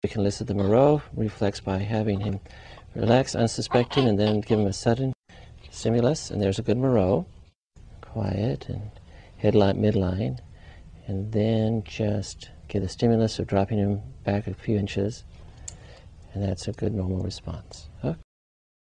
We can elicit the Moro Reflex by having him relax unsuspecting and then give him a sudden stimulus, and there's a good Moro. Quiet and headlight midline, and then just give the stimulus of dropping him back a few inches, and that's a good normal response.